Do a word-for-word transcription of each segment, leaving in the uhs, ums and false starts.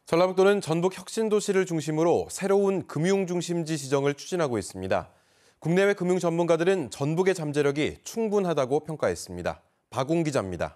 전라북도는 전북 혁신도시를 중심으로 새로운 금융중심지 지정을 추진하고 있습니다. 국내외 금융 전문가들은 전북의 잠재력이 충분하다고 평가했습니다. 박웅 기자입니다.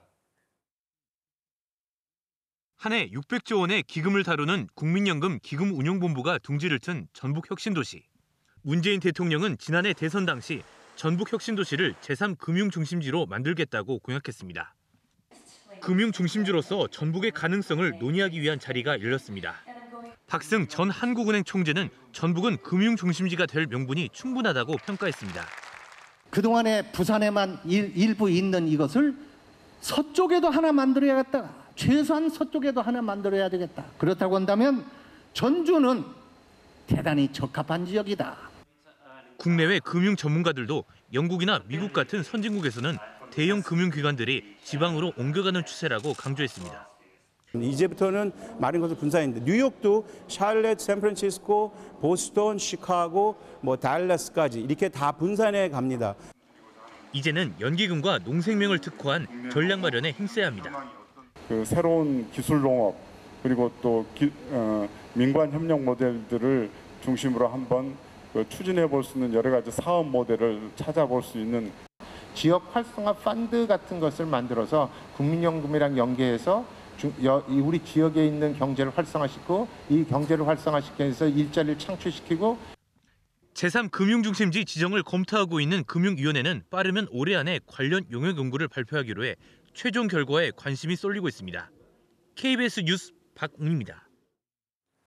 한 해 육백조 원의 기금을 다루는 국민연금 기금운용본부가 둥지를 튼 전북 혁신도시. 문재인 대통령은 지난해 대선 당시 전북 혁신도시를 제삼 금융중심지로 만들겠다고 공약했습니다. 금융중심지로서 전북의 가능성을 논의하기 위한 자리가 열렸습니다. 박승 전 한국은행 총재는 전북은 금융중심지가 될 명분이 충분하다고 평가했습니다. 그동안에 부산에만 일, 일부 있는 이것을 서쪽에도 하나 만들어야겠다. 최소한 서쪽에도 하나 만들어야 되겠다. 그렇다고 한다면 전주는 대단히 적합한 지역이다. 국내외 금융 전문가들도 영국이나 미국 같은 선진국에서는 대형 금융기관들이 지방으로 옮겨가는 추세라고 강조했습니다. 이제부터는 많은 것을 분산했는데 뉴욕도 샬럿, 샌프란시스코, 보스턴, 시카고, 뭐 달라스까지 이렇게 다 분산해 갑니다. 이제는 연기금과 농생명을 특화한 전략 마련에 힘써야 합니다. 그 새로운 기술 농업 그리고 또 기, 어, 민관 협력 모델들을 중심으로 한번 그 추진해 볼 수 있는 여러 가지 사업 모델을 찾아볼 수 있는 지역 활성화 펀드 같은 것을 만들어서 국민연금이랑 연계해서 중, 여, 우리 지역에 있는 경제를 활성화시키고 이 경제를 활성화시켜서 일자리를 창출시키고 제삼 금융중심지 지정을 검토하고 있는 금융위원회는 빠르면 올해 안에 관련 용역 연구를 발표하기로 해 최종 결과에 관심이 쏠리고 있습니다. 케이비에스 뉴스 박웅입니다.